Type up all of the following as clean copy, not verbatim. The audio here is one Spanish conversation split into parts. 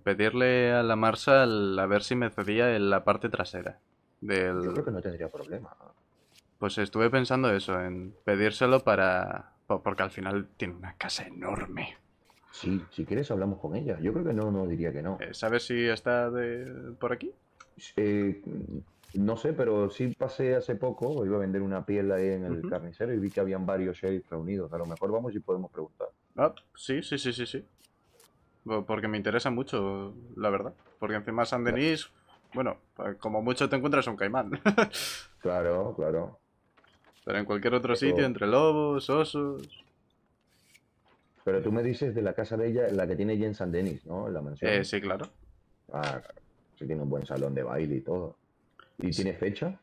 pedirle a la Marshall a ver si me cedía en la parte trasera Yo del... creo que no tendría problema. Pues estuve pensando eso, en pedírselo porque al final tiene una casa enorme. Sí, si quieres hablamos con ella. Yo creo que no, no diría que no. ¿Sabes si está por aquí? Eh, no sé, pero sí pasé hace poco, iba a vender una piel ahí en el Ujú. carnicero y vi que habían varios sheriffs reunidos. A lo mejor vamos y podemos preguntar. Ah, sí, sí, sí, sí, sí. Porque me interesa mucho, la verdad. Porque encima San Cla- Denis, bueno, como mucho te encuentras un caimán. Claro, claro. Pero en cualquier otro sitio, Pero, entre lobos, osos... pero tú me dices de la casa de ella, la que tiene ella en San Denis, ¿no? En la mansión. Sí, claro. Ah, claro. Sí tiene un buen salón de baile y todo. ¿Y S- tiene fecha?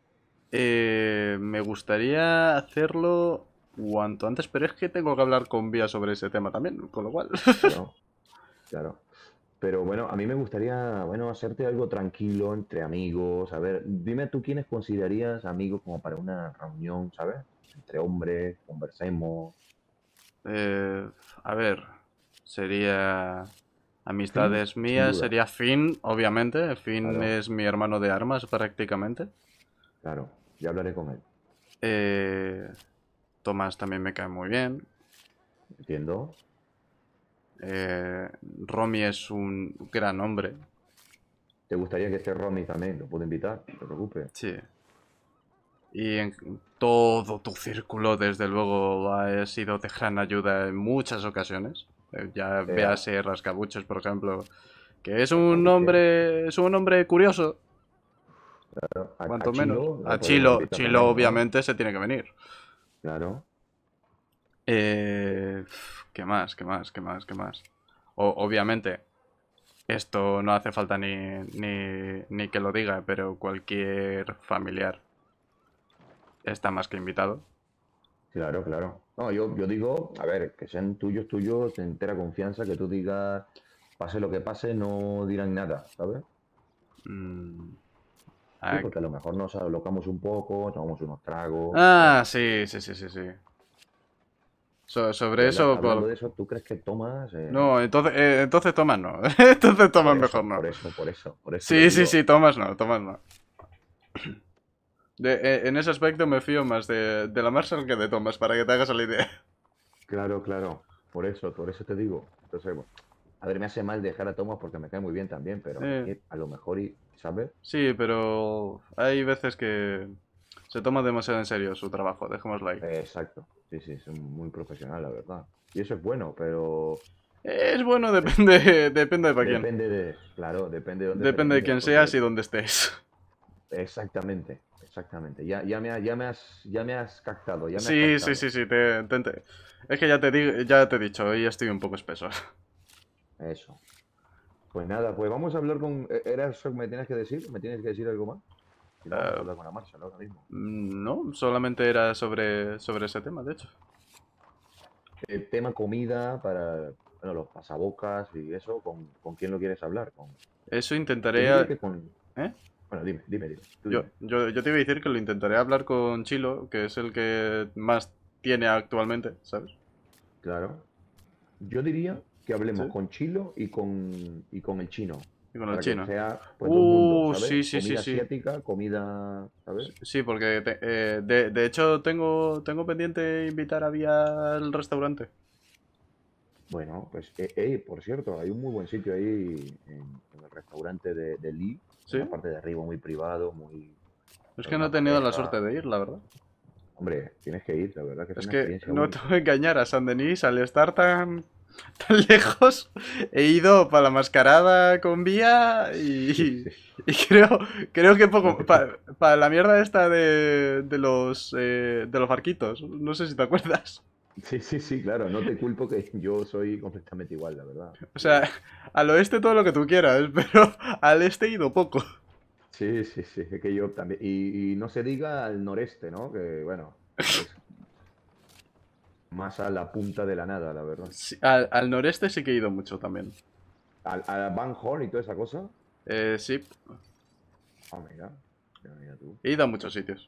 Me gustaría hacerlo cuanto antes, pero es que tengo que hablar con Vía sobre ese tema también, con lo cual... Claro, claro. Pero bueno, a mí me gustaría, bueno, hacerte algo tranquilo entre amigos. A ver, dime tú quiénes considerarías amigos como para una reunión, ¿sabes? Entre hombres, conversemos. Eh, a ver, sería... Finn, Amistades sin mías, duda. sería Finn, obviamente. Finn Claro, es mi hermano de armas prácticamente. claro. Ya hablaré con él. Eh, Tomás también me cae muy bien. Entiendo. Romy es un gran hombre. ¿Te gustaría que esté Romy también? Lo puedo invitar, no te preocupes. Sí. Y en todo tu círculo, desde luego, ha sido de gran ayuda en muchas ocasiones. Ya A, véase Rascabuches, por ejemplo, que Rascabuche, es un hombre curioso, claro. A cuanto menos. Chilo lo A podemos Chilo, invitar Chilo también, ¿no? obviamente se tiene que venir. Claro. ¿Qué más? ¿Qué más? ¿Qué más? ¿Qué más? Obviamente, esto no hace falta ni que lo diga, pero cualquier familiar está más que invitado. Claro, claro. No, yo digo, a ver, que sean tuyos, tuyos, de entera confianza, que tú digas, pase lo que pase, no dirán nada, ¿sabes? Mm, Sí, ah, porque a lo mejor nos alocamos un poco, tomamos unos tragos, ¿sabes? sí, sí, sí, sí, sí. Y Sobre eso, hablando de eso, ¿tú crees que Tomás, no, entonces Tomás no. Entonces Tomás por mejor eso, no. por eso lo Sí, sí, digo? sí, Tomás no, Tomás no. En ese aspecto me fío más de la Marshall que de Tomás, para que te hagas la idea. Claro, claro, por eso te digo. Entonces, bueno, a ver, me hace mal dejar a Tomás porque me cae muy bien también, pero es Eh, que a lo mejor, ¿sabes? sí, pero hay veces que se toma demasiado en serio su trabajo, dejémoslo ahí. Exacto, sí, sí, es muy profesional, la verdad. Y eso es bueno, pero Es bueno, es- depende de para quién. depende de, claro, depende de dónde se le Depende de mire, quién seas porque y dónde estés. exactamente, exactamente. Ya me has captado, ya me has Sí, sí, captado. sí, sí, es que ya te he dicho, hoy estoy un poco espeso. Eso. Pues nada, pues vamos a hablar con. ¿Era eso que me tienes que decir? ¿Me tienes que decir algo más? Si no, vamos a Eh, hablar con la marcha, ¿no? Ahora mismo. no, solamente era sobre ese tema, de hecho. Tema comida para, bueno, los pasabocas y eso, con quién lo quieres hablar? Eso Yo intentaré... diría que con. ¿Eh? Bueno, dime, tú dime. Yo te iba a decir que lo intentaré hablar con Chilo, que es el que más tiene actualmente, ¿sabes? Claro. Yo diría que hablemos Sí. con Chilo y con el chino, Y con el para que chino. sea pues dos mundos, ¿sabes? Sí, sí, sí, Comida sí. asiática, comida, ¿sabes? Sí, porque de hecho tengo pendiente invitar a Vía al restaurante. Bueno, pues, por cierto, hay un muy buen sitio ahí en el restaurante de Lee, en la Sí. parte de arriba, muy privado, muy, Es que no he una tenido la suerte pareja. de ir, la verdad. Hombre, tienes que ir, la verdad que es Es una que experiencia no te única. voy a engañar, a San Denis, al estar tan lejos, he ido para la mascarada con Vía Sí, sí, y creo que no poco. te culpo. Para la mierda esta de los barquitos. No sé si te acuerdas. Sí, sí, sí, claro, no te culpo que yo soy completamente igual, la verdad. O Yo, sea, al oeste todo lo que tú quieras, pero al este he ido poco. sí, sí, sí, es que yo también. Y no se diga al noreste, ¿no? Que bueno, es más a la punta de la nada, la verdad. Sí, al noreste sí que he ido mucho también. A Van Horn y toda esa cosa. Sí, Ah, mira, mira, mira tú. he ido a muchos sitios.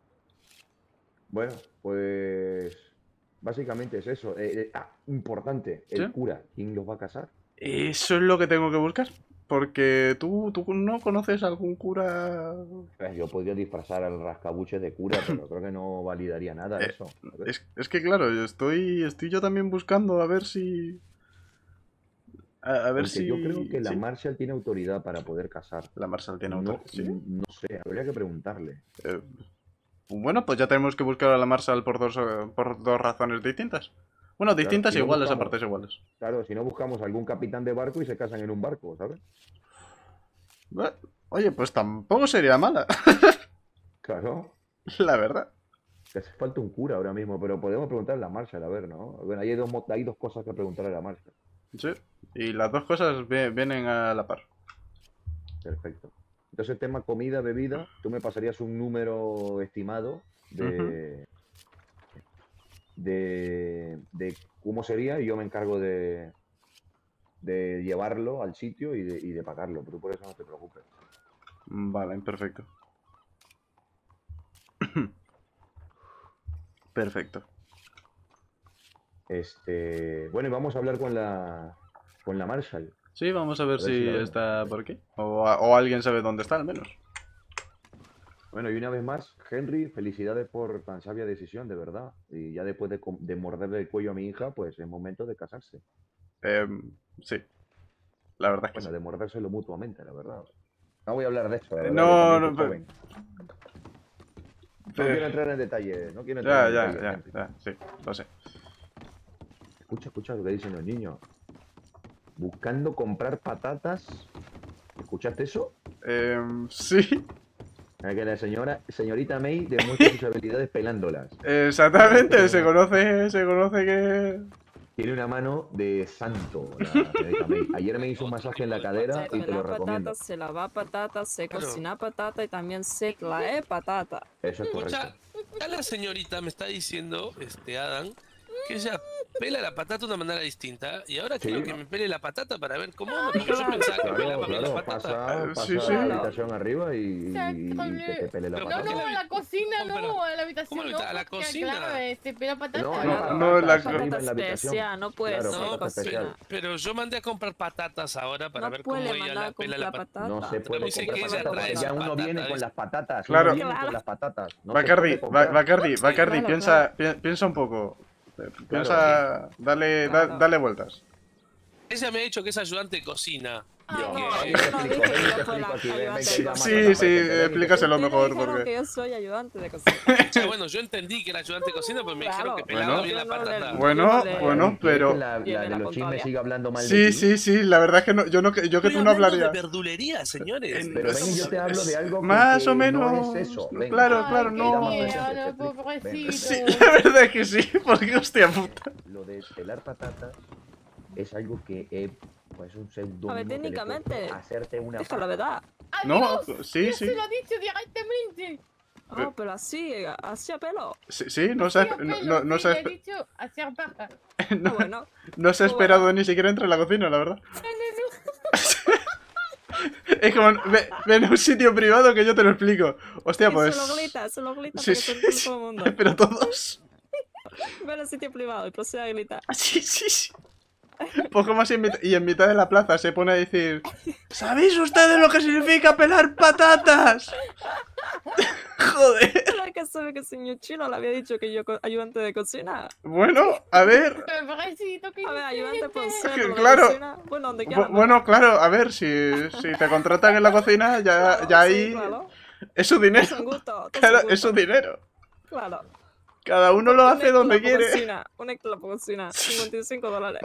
Bueno, pues básicamente es eso. Importante, ¿Sí? el cura, ¿quién los va a casar? Eso es lo que tengo que buscar. Porque tú no conoces algún cura. Yo podría disfrazar al rascabuche de cura, pero creo que no validaría nada Eh, eso. es que claro, estoy yo también buscando a ver si. A ver Aunque yo creo si. que la Sí. Marshall tiene autoridad para poder casar. La Marshall tiene autor. No, ¿Sí? no sé, habría que preguntarle. Eh, bueno, pues ya tenemos que buscar a la Marshall por dos razones distintas. Bueno, Claro, distintas si e no iguales a buscamos, partes iguales. claro, si no buscamos algún capitán de barco y se casan en un barco, ¿sabes? Bueno, oye, pues tampoco sería mala, Claro, la verdad. que hace falta un cura ahora mismo, pero podemos preguntarle a la Marshall, a ver, ¿no? Bueno, hay dos cosas que preguntarle a la Marshall. Sí. Y las dos cosas vienen a la par. Perfecto. Entonces, tema comida, bebida, tú me pasarías un número estimado Ujú. de cómo sería y yo me encargo de llevarlo al sitio y de pagarlo, pero tú por eso no te preocupes. Vale, perfecto. Perfecto. Bueno, y vamos a hablar con la Marshall, Sí, vamos a ver a ver si si la vemos. está por aquí. O alguien sabe dónde está, al menos. Bueno, y una vez más, Henry, felicidades por tan sabia decisión, de verdad. Y ya después de morderle el cuello a mi hija, pues es momento de casarse. Sí, la verdad es que Bueno, sí. de mordérselo mutuamente, la verdad. No voy a hablar de eso, la verdad, que No, también soy no, joven. No quiero entrar en detalle, no quiero entrar ya, en ya, detalle, ya, Henry. ya, sí, lo sé. Escucha, escucha lo que dicen los niños. Buscando comprar patatas. ¿Escuchaste eso? Sí, Que la señorita May demuestra sus habilidades pelándolas. Parece que exactamente, se conoce que... tiene una mano de santo, la señorita May. Ayer me hizo un masaje en la cadera y te lo Pelar recomiendo. patata, se lava patata, se Claro. cocina patata y también se trae patata. Eso es correcto. Escucha, acá la señorita me está diciendo, Adam, que ella pela la patata de una manera distinta y ahora quiero que me pele la patata para ver cómo anda, porque yo Claro. pensaba que Claro, pelaba bien la claro, patata. pasa Sí, a sí. la Claro. habitación arriba y que te pele la Pero No, patata. ¿por qué no, a la cocina ¿Cómo, no, a la habitación cómo no, a la porque, cocina? claro, pela patata. No, Claro. No, la patatas arriba Patata en la habitación. especial, no puede Claro, ser No, patata especial. pero yo mandé a comprar patatas ahora para No ver cómo puede ella mandar la a pela la comprar patata. No patata. se puede Dice comprar que ella patatas trae porque sus ya uno patatas, viene con dice. las patatas. Claro. Uno viene Claro. con las patatas. No se Bacardi, puede comprar. Bacardi, Claro, piensa un poco. Piensa, dale, Claro. dale vueltas. Ella me ha dicho que es ayudante de cocina. No, Ven y yo te no explico, dije ven que y yo te fuera explico aquí, ven ayudante que de ya más Sí, cocina. sí, presente, ven y te explícaselo Ustedes mejor dijeron porque... que yo soy ayudante de cocina. Ya, bueno, yo entendí que era ayudante de cocina, pero me dijeron que Claro. pelaba Bueno. bien la Yo no le- patata. Bueno, yo no le- bueno, ¿Quieres que pero... la Lleve de la los chismes contraria. siga hablando mal de Sí, ti? sí, sí, la verdad es que no, yo que Estoy tú no hablando hablarías. de verdulería, señores. En- Pero ven y yo te hablo de algo Más que o no menos. es eso. Ven, Claro, Ay, claro, qué Era más no. presente, te tierno, explico. pobrecito. Sí, la verdad es que sí, porque hostia puta. Lo de pelar patatas es algo que pues un A ver, seudónimo que le he técnicamente, puesto a hacerte una deja la pata. verdad. No, Adiós, sí, ya sí. se lo ha dicho directamente. Ah, pero así a pelo. Sí, no Sí, se ha, a pelo, no, no sí, se ha le he espe- dicho hacer paja. Ah, bueno. no se ha Muy esperado bueno. ni siquiera entre la cocina, la verdad. Es como, ven a un sitio privado que yo te lo explico. Hostia, Y pues... se lo grita Sí, para que sí, se entere sí. todo el mundo. Pero todos... Ven al sitio privado y procede a gritar. Sí, sí, sí. Pues como así y en mitad de la plaza se pone a decir... ¿Sabéis ustedes lo que significa pelar patatas? Joder. Claro que sabe que el señor chino le había dicho que yo ayudante de cocina. Bueno, a ver... Pobrecito, que A ver, ayudante por inocente. ser de Claro. cocina. Bueno, donde quiera. Bueno, claro, a ver, si te contratan en la cocina, ya Sí, ahí... claro. Es su Todo dinero. es un gusto. todo Claro, un es su gusto. dinero. Claro. Cada uno lo hace Un donde extra por quiere. cocina. Un extra por cocina. $55.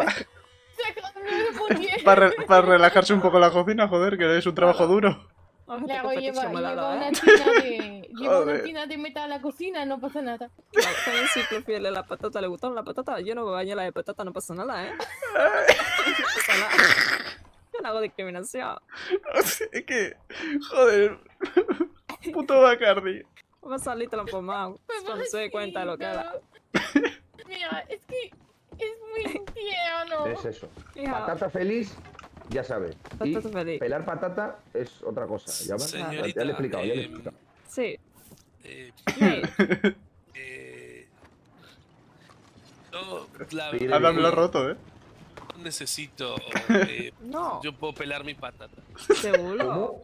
Para relajarse un poco la cocina, joder, que es un trabajo duro. Ojo, Le te hago competición llevar, me da, lleva ¿eh? una tina de, lleva Joder. una tina de metal a la cocina, no pasa nada. Claro, también si prefiere la patata, le gustó la patata. Yo no me bañé la de patata, no pasa nada, ¿eh? No pasa nada. Yo no hago discriminación. Es que, joder, puto Bacardi. Va a salir transformado cuando se dé cuenta de lo que haga. Mira, es que es muy tierno. Es eso. Hija, Patata feliz, ya sabes. Y Patata feliz. pelar patata es otra cosa. ¿Ya ves? Señorita, Ya le he explicado, ya le he explicado. sí. Eh, Hey, eh, yo, la Pide verdad, Adam lo ha roto, ¿eh? necesito. No. Yo puedo pelar mi patata. ¿Seguro? ¿Cómo?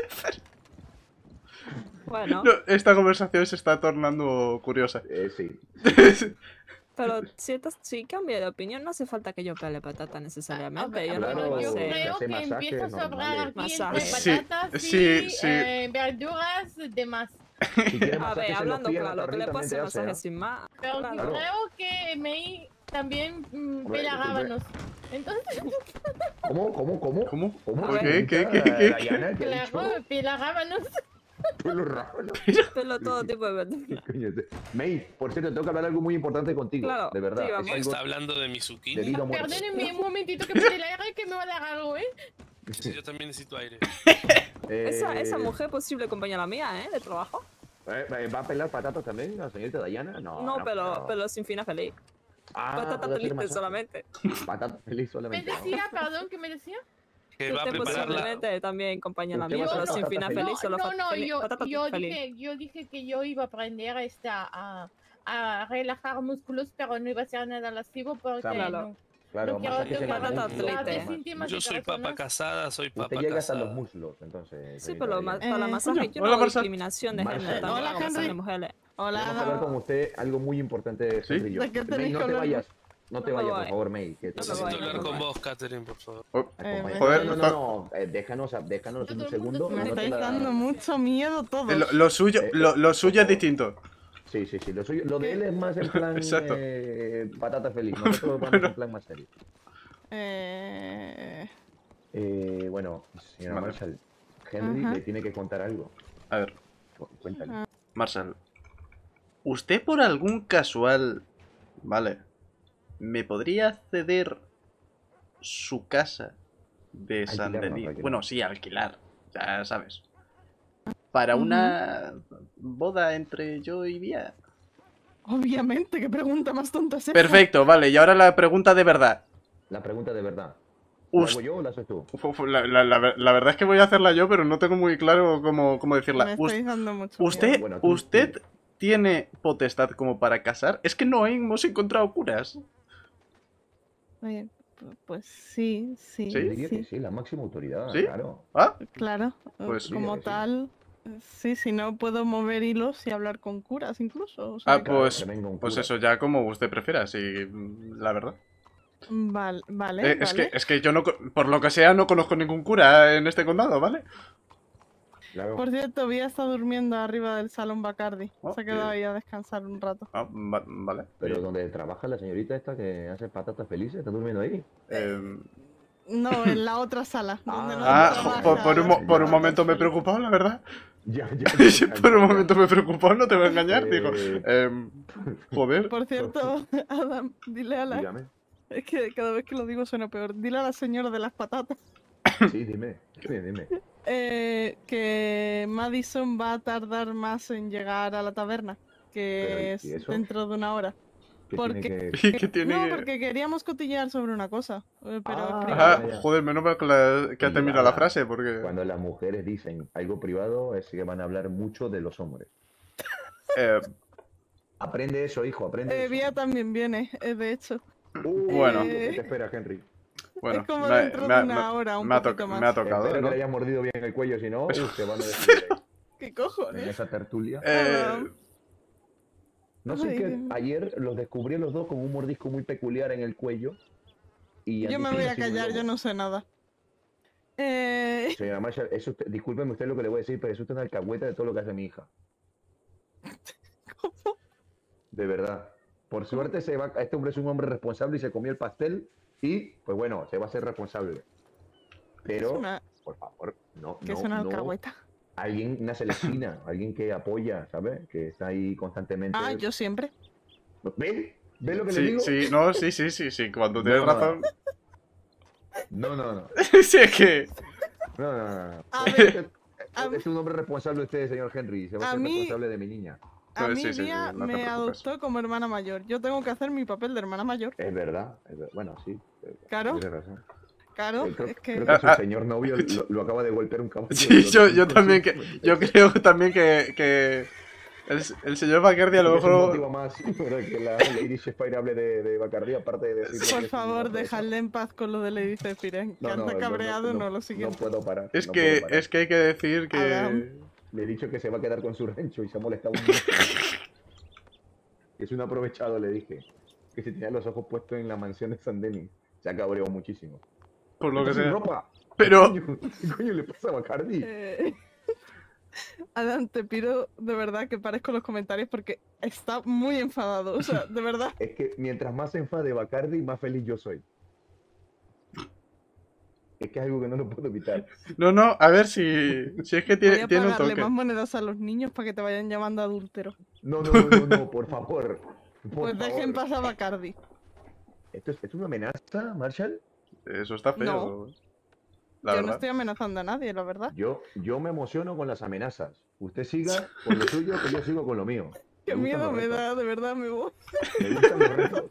Bueno, No, esta conversación se está tornando curiosa. Sí. pero si cambia de opinión, no hace falta que yo pele patata necesariamente. Yo Claro, no Yo sé. creo hace que masajes empieza a sobrar normales. aquí entre Masajes. patatas Sí, y sí. verduras de más. Si quieres A ver, masajes en los hablando pies, claro, que le Carlita puedo hacer también te hace, masajes sin más. Pero Claro. creo que May también Hombre, pela disculpe. rábanos. Entonces, ¿Cómo? ¿Cómo? A ver. ¿Qué? Diana, ¿qué ha dicho? claro, pela rábanos. Pelo raro. Pelo todo tipo de verduras. Coño, May, por cierto, tengo que hablar algo muy importante contigo. Claro, de verdad. sí, vamos. Es algo ¿Está hablando de mi de zucchini? vida o muerte. Perdónenme un momentito que me dé el aire que me va a dar algo, ¿eh? Sí, yo también necesito aire. Esa mujer posible compañera mía, ¿eh? De trabajo. ¿Va a pelar patatas también la señorita Diana? No, pero sin final feliz. Patata ¿puede hacer feliz masaje? solamente. Patata feliz Me solamente. decía, perdón, ¿qué me decía? Que va a Usted preparar la... posiblemente también compañera Usted mía, va a pero hacer sin patata final feliz. feliz, solo patata yo feliz. dije que yo iba a aprender a relajar músculos, pero no iba a hacer nada lascivo porque Claro. Claro, no quiero masajes en los patata muslos, frita. además. íntimas Yo de soy personas. papa casada, soy Usted papa llega hasta los casada. muslos, entonces. Sí, pero señorita Diana. para masaje yo no Hola, hago Marcel. discriminación de Marcel. género, también Hola, hago masaje de Henry. mujeres. Vamos a hablar Hola. con usted algo muy importante, ¿Sí? Henry y yo. ¿De qué May, tenéis no que te hablar? vayas. No te No me vayas, por voy. favor, May. Que No me Necesito voy. hablar con vos, Catherine, por favor. Oh, Acompaña- joder, no. Déjanos Todo un el segundo. mundo Me no te estáis la- dando mucho miedo todos. lo suyo, lo suyo es por favor. distinto. Sí. Lo de él es más en plan Exacto. patata feliz. Nosotros vamos en plan más serio. Bueno, señora Vale. Marshall, Henry Ajá. le tiene que contar algo. A ver, Cuéntale. Marshall. ¿Usted por algún casual, vale, me podría ceder su casa de San Alquilar, no, Denis? alquilar. Bueno, sí, alquilar, ya sabes. Para una boda entre yo y Vía. Obviamente, qué pregunta más tonta es esa. Perfecto, vale, y ahora la pregunta de verdad. La pregunta de verdad. ¿La Us- hago yo o la haces tú? La verdad es que voy a hacerla yo, pero no tengo muy claro cómo decirla. Me estáis dando mucho ¿Usted, miedo. Bueno, tú- usted tiene potestad como para casar? Es que no hemos encontrado curas. Oye, pues sí, ¿Sí? Yo diría que sí, la máxima autoridad, ¿Sí? claro. ¿Ah? Claro. Pues- como Sí, sí. tal, sí, si no puedo mover hilos y hablar con curas incluso. O sea, Ah, que- Claro, pues, que venga un pues cura. eso ya como usted prefiera, sí, la verdad. Vale, Es que yo no, por lo que sea, no conozco ningún cura en este condado, ¿vale? Claro. Por cierto, Vía está durmiendo arriba del salón Bacardi. Oh, Se ha quedado bien. ahí a descansar un rato. Ah, vale. Pero Bien. donde trabaja la señorita esta que hace patatas felices, ¿está durmiendo ahí? No, en la otra sala. Donde no Ah, trabaja. por un momento me he preocupado, la verdad. Ya. Por un momento me he preocupado, no te voy a engañar, digo. Eh, Joder. Por cierto, Adam, dile a la... Dígame. Es que cada vez que lo digo suena peor. Dile a la señora de las patatas Sí, dime. Dime. que Madison va a tardar más en llegar a la taberna, que Pero, ¿y es eso? dentro de una hora. ¿Qué Porque- tiene que...? ¿Qué tiene No, que...? porque queríamos cotillear sobre una cosa. Pero Ah, primero- Ajá, ya. joder, menos mal que ha terminado la frase, porque... Cuando las mujeres dicen algo privado es que van a hablar mucho de los hombres. Aprende eso, hijo, aprende eso. Vía también viene, de hecho. Bueno. ¿Qué te espera, Henry? Bueno, es como dentro de una hora, un me ha poquito más. me ha tocado, Espero ¿no? que le hayas mordido bien el cuello, si no, te van a decir ¿Qué en cojones? esa tertulia. Eh, No sé Ay, qué, Dios mío. ayer los descubrí a los dos con un mordisco muy peculiar en el cuello. Y Yo me voy a callar, yo no sé nada. Señora Marshall, discúlpeme usted lo que le voy a decir, pero es usted una alcahueta de todo lo que hace mi hija. ¿Cómo? De verdad. Por suerte este hombre es un hombre responsable y se comió el pastel y, pues bueno, se va a ser responsable. Pero, Es una, por favor, no, que no, es una no. alcahueta. Alguien, una celestina, alguien que apoya, ¿sabes? Que está ahí constantemente. Ah, yo siempre. ¿Ven? ¿Ven lo que le sí, digo? sí, no, sí, cuando tienes No. razón. No. Sí, es que... No. A ver, Es un hombre responsable usted, señor Henry. Se va a a ser mí- responsable de mi niña. a mí Sí, Vía no te me preocupes. adoptó como hermana mayor. Yo tengo que hacer mi papel de hermana mayor. Es verdad. Bueno, sí. Claro. Tiene razón. Claro, Creo, es que... creo que su señor novio lo acaba de golpear un caballo. Sí, yo también que... Yo creo también que el señor Bacardi a lo Es un mejor... motivo más para que la Lady Shakespeare hable de Bacardí, aparte de decir... Por favor, dejadle en paz con lo de Lady Zephyr, que anda cabreado, no lo No siguiente. puedo parar. Es no que, puedo parar. es que hay que decir que... Adam. Le he dicho que se va a quedar con su rancho y se ha molestado un montón. Es un aprovechado, le dije. Que se tenía los ojos puestos en la mansión de San Denis. Se ha cabreado muchísimo. Por lo que ¡Está sin sea. ropa! Pero... ¿Qué coño le pasa a Bacardi? Adam, te pido de verdad que pares con los comentarios porque está muy enfadado. O sea, de verdad. Es que mientras más se enfade Bacardi, más feliz yo soy. Es que es algo que no lo puedo evitar. No, no, a ver si es que Voy tiene, a tiene un pagarle toque. más monedas a los niños para que te vayan llamando adúltero. No, no, no, no, no, por favor. Por Pues dejen favor. pasar a Bacardi. ¿Esto es una amenaza, Marshall? Eso está feo. No. La Yo no verdad. estoy amenazando a nadie, la verdad. Yo me emociono con las amenazas. Usted siga con lo suyo, que yo sigo con lo mío. Qué Me gustan miedo los me retos. da, de verdad me voy. Me gustan los retos.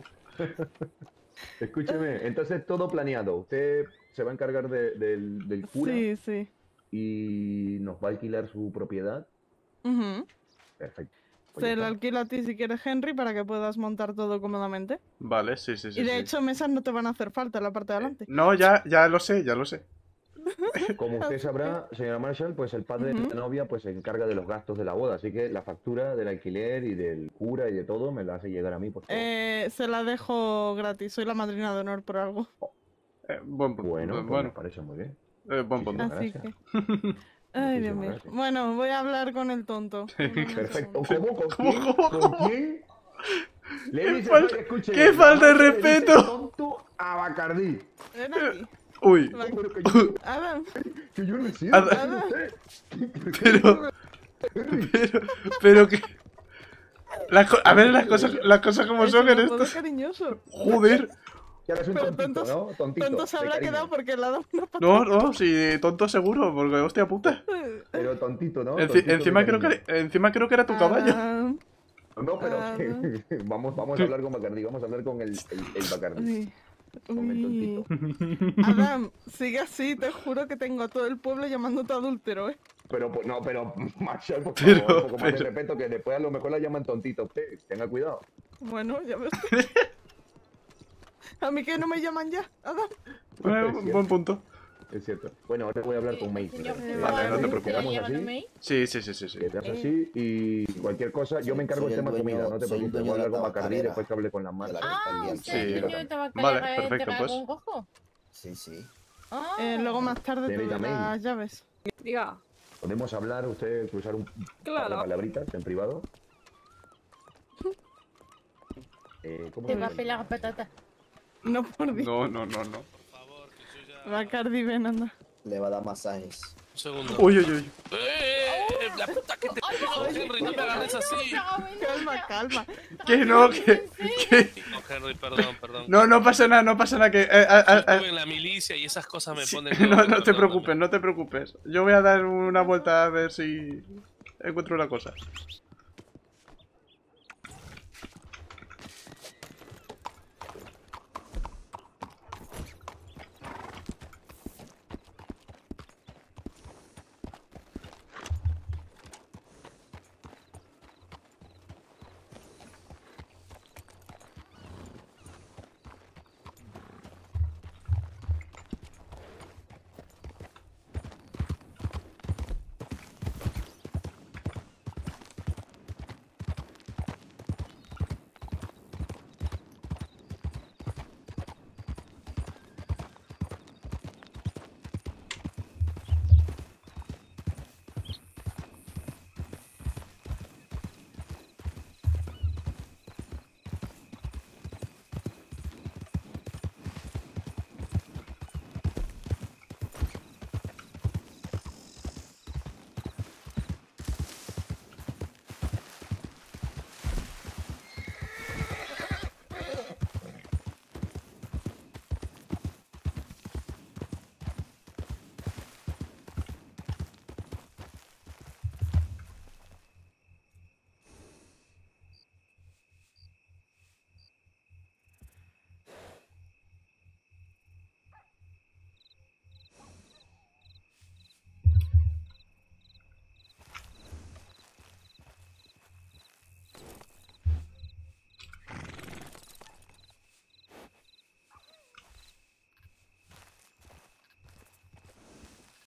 Escúcheme, entonces todo planeado. Usted se va a encargar del cura Sí, sí. y nos va a alquilar su propiedad. Ujú. Perfecto. Pues Se ya lo está. alquilo a ti si quieres, Henry, para que puedas montar todo cómodamente. Vale, sí, sí, sí. Y de sí. hecho, mesas no te van a hacer falta en la parte de adelante. No, ya lo sé, ya lo sé. Como usted sabrá, señora Marshall, pues el padre de Ujú. la novia pues se encarga de los gastos de la boda, así que la factura del alquiler y del cura y de todo me la hace llegar a mí, por favor. Se la dejo gratis, soy la madrina de honor por algo. Buen punto. Bueno, pues me bueno, parece muy bien. buen punto. Muchísimas Así gracias. que. Ay, Dios Muchísimas mío. gracias. Bueno, voy a hablar con el tonto. Perfecto. ¿Cómo? ¿Con ¿Cómo, quién? cómo, ¿Con cómo? quién? Le dice, falta- oye, escuche, qué la falta de madre le dice respeto. tonto a Bacardí. Ven aquí. Uy, Va- Pero Adam, que yo no es cierto. Ada- usted. pero, pero que... a ver, las cosas como es son en un apodo esto. cariñoso. Joder. Ya eres un Pero tontito, tonto- ¿no? Tontito. Tonto se de habrá cariño. quedado porque le ha dado una patada. No, no, sí, tonto seguro, porque hostia puta. Pero tontito, ¿no? Enci- Tontito de encima, creo cariño. encima creo que era tu caballo. Adam, No, pero Ah, vamos a hablar con Bacardí, vamos a hablar con el Bacardí. uy, Con el uy. tontito. Adam, sigue así, te juro que tengo a todo el pueblo llamándote adúltero, ¿eh? Pero, pues, no, pero, Marshall, por Pero- favor, un poco más de pero- respeto, que después a lo mejor la llaman tontito. Usted, tenga cuidado. Bueno, ya ves. A mí que no me llaman ya, Adam. Buen punto. Es cierto. Bueno, ahora voy a hablar con May. Señor, Vale, no te ¿se preocupes. la llevan a así. May? Sí, sí, sí, sí, sí. Quedas así y cualquier cosa, yo me encargo Soy del el tema dueño- comida, no te soy el preocupes. Voy dueño a de hablar la con Bacardí tabacalera. después que hable con la marca. De la- Ah, También, usted sí. es dueño de tabacalera Vale, de perfecto, pues. Dragón Rojo. Sí, sí. Ah, Luego más tarde te Señorita doy May. las llaves. Diga, Podemos hablar, usted cruzar un par de claro. palabritas en privado. ¿Cómo te se va a llama? pelar patata. No, por Dios. No, no, no, no. Por favor, que yo ya... Bacardi, ven, anda. Le va a dar masajes. Un segundo. Uy, uy, uy. La puta que te pegó, Henry, no me agarres así. Calma, calma. Que no, que... No, Henry, perdón, perdón. No, no pasa nada, no pasa nada. Que... Yo estuve en la milicia y esas cosas me ponen... No, loco, no te perdóname. preocupes, no te preocupes. Yo voy a dar una vuelta a ver si encuentro una cosa.